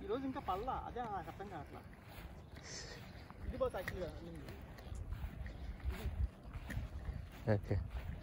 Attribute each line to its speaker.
Speaker 1: ఈరోజు ఇంకా పల్లా అదే నాకు అర్థం కావట్లా. ఇది పోతే యాక్చువల్గా
Speaker 2: ఓకే